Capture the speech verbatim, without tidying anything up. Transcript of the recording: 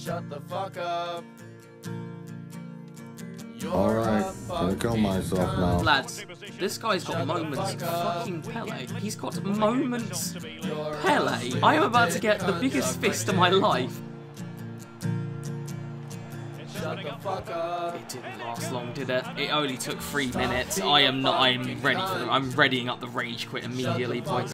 Shut the fuck up. Alright, gonna kill myself now. Lads, this guy's got moments fucking Pele. He's got moments Pele. I am about to get the biggest fist of my life. Shut the fuck up. It didn't last long, did it? It only took three minutes. I am not, I'm ready for them. I'm readying up the rage quit immediately, boys.